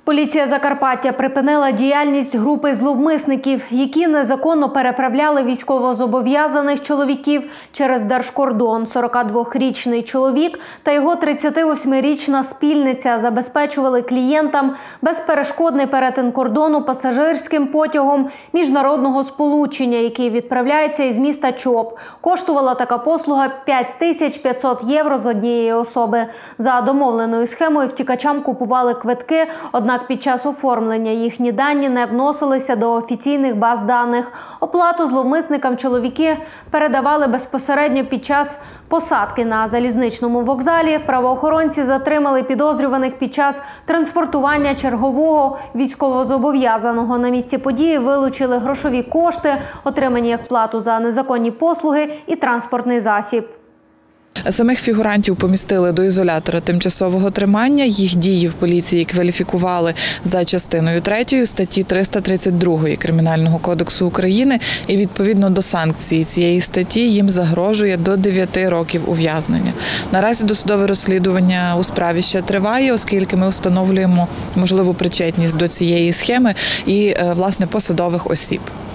Поліція Закарпаття припинила діяльність групи зловмисників, які незаконно переправляли військовозобов'язаних чоловіків через держкордон. 42-річний чоловік та його 38-річна спільниця забезпечували клієнтам безперешкодний перетин кордону пасажирським потягом міжнародного сполучення, який відправляється із міста Чоп. Коштувала така послуга 5500 євро з однієї особи. За домовленою схемою втікачам купували квитки, однак під час оформлення їхні дані не вносилися до офіційних баз даних. Оплату зловмисникам чоловіки передавали безпосередньо під час посадки на залізничному вокзалі. Правоохоронці затримали підозрюваних під час транспортування чергового військовозобов'язаного. На місці події вилучили грошові кошти, отримані як плату за незаконні послуги, і транспортний засіб. Самих фігурантів помістили до ізолятора тимчасового тримання. Їх дії в поліції кваліфікували за частиною 3 статті 332 Кримінального кодексу України. І відповідно до санкції цієї статті їм загрожує до 9 років ув'язнення. Наразі досудове розслідування у справі ще триває, оскільки ми встановлюємо можливу причетність до цієї схеми і, власне, посадових осіб.